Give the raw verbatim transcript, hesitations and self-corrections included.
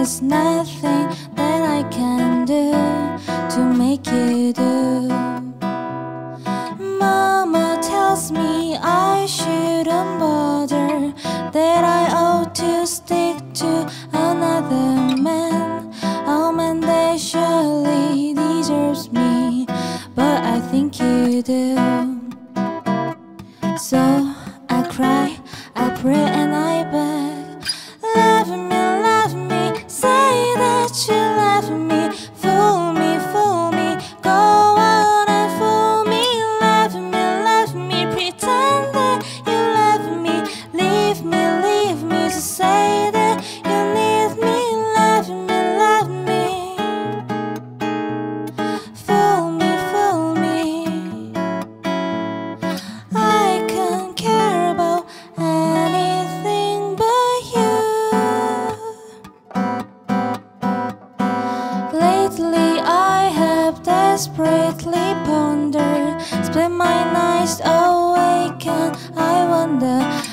there's nothing that I can do to make you do. Mama tells me I shouldn't bother, that I ought to stick to another man, a man that surely deserves me, but I think you do. So I cry, I pray and I beg, love me, love me, say that you love me, fool me, fool me, go on and fool me, love me, love me, pretend that you love me, leave me, leave me, to say that you need me, love me, love me, fool me, fool me. I can't care about anything but you. Lately I have desperately pondered, spent my nights awake and I wonder